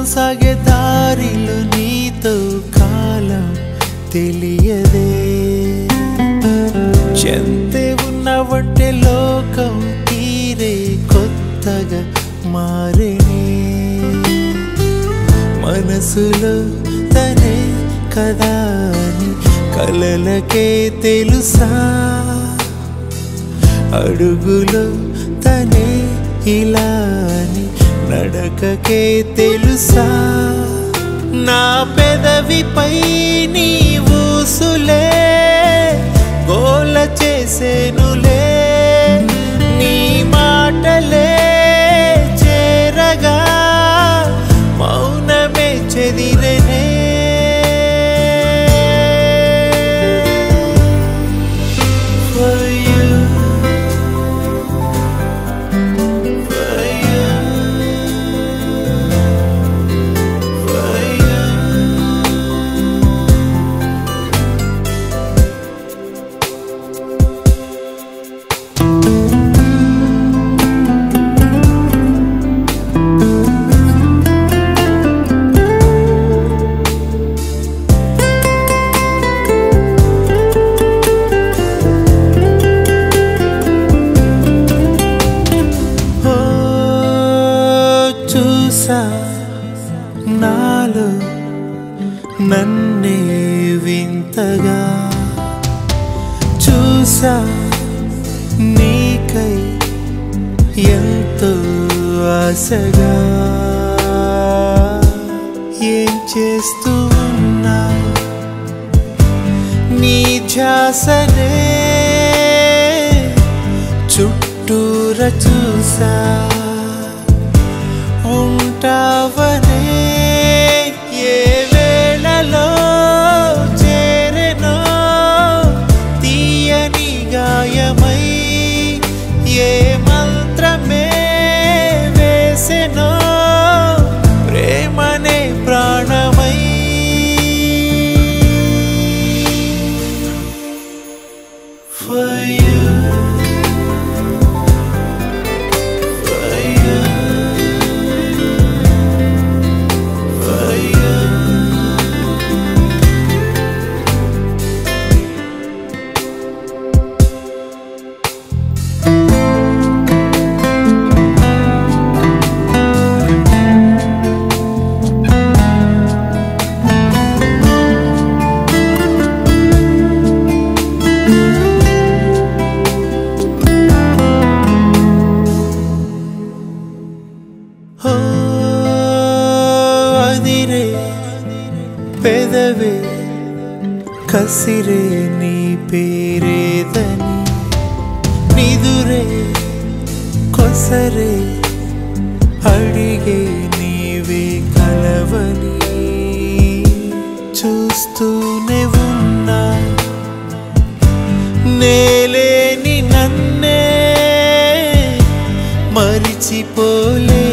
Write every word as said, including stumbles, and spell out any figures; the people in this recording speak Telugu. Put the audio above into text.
సాగే దారిలో నీతో కాలం తెలియదే చెంతే ఉన్నవంటే లోకం తీరే కొత్తగా మారేనే మనసులో తనే కదా అని కలలకే తెలుసా అడుగులో తనే ఇలా అని నడకకే తెలుసా నా పెదవిపై నీ ఊసులే గోల చేసేనులే నీ మాటలే చేరగా మౌనమే చెదిరేనే నాలో నన్నే వింతగా చూసా నీకై ఎంతో ఆశగా ఏం చేస్తూ ఉన్నా నీ ధ్యాసనే చుట్టూర చూసా ఉంటావనే ఏ వేళలో చేరెనో తీయని గాయమై ఏ మంత్రమే వేసెనో ప్రేమనే ప్రాణమై For you పెదవే కసిరే నీ పేరేదని నిదురే కొసరే అడిగే నీవే కలవని చూస్తూనే ఉన్నా నేలేని నన్నే మరిచిపోలే